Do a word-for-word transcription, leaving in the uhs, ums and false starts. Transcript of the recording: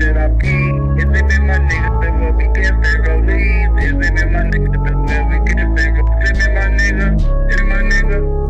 that I pee. Is it me, my nigga, that where we get that release? Is it me, my nigga, that where we get that release? Is it me, my nigga? Is it my nigga?